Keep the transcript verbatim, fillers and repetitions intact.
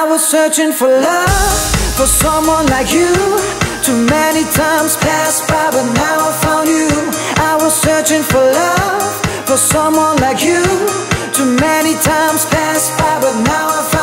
was searching for love, for someone like you. Too many times passed by, but now I found you. I was searching for love, for someone like you. Too many times passed by, but now I found you.